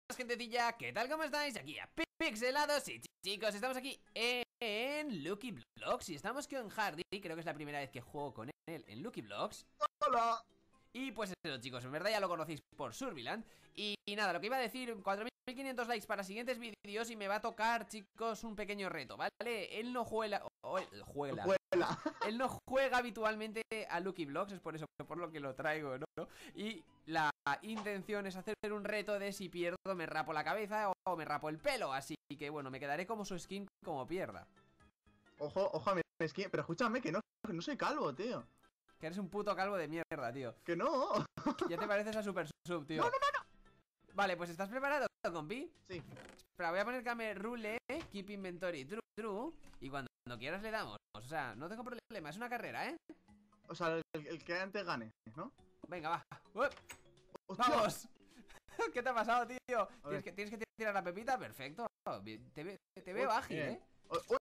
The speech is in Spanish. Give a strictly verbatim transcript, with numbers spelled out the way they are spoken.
gentecilla, ¿qué tal? ¿Cómo estáis? Aquí a Pixelados y chicos, estamos aquí en Lucky Blox y estamos con Hardy. Creo que es la primera vez que juego con él en Lucky Blox. ¡Hola! Y pues eso, chicos, en verdad ya lo conocéis por Surviland. Y, y nada, lo que iba a decir, cuatro mil quinientos likes para siguientes vídeos. Y me va a tocar, chicos, un pequeño reto, ¿vale? Él no juega, o él juega, Juela. Él no juega habitualmente a Lucky Blox, es por eso, por lo que lo traigo, ¿no? Y la intención es hacer un reto de si pierdo me rapo la cabeza o me rapo el pelo. Así que bueno, me quedaré como su skin como pierda. Ojo, ojo a mi skin, pero escúchame que no, que no soy calvo, tío. Que eres un puto calvo de mierda, tío. Que no. Ya te pareces a Super Sub, tío. No, no, no, no. Vale, pues ¿estás preparado, compi? Sí. Espera, voy a poner Came Rule, Keep Inventory True, True. Y cuando quieras le damos. O sea, no tengo problema, es una carrera, ¿eh? O sea, el, el que antes gane, ¿no? Venga, va. ¡Uep! ¡Hostia! ¡Vamos! ¿Qué te ha pasado, tío? ¿Tienes ver. que, ¿Tienes que tirar la pepita? Perfecto. Te, ve- te veo ágil, Bien. ¿eh? Oh, oh,